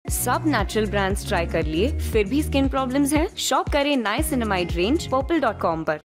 सब natural brands try कर लिए फिर भी स्किन प्रॉब्लम्स हैं? शॉप करें नाइसिनामाइड रेंज purple.com पर।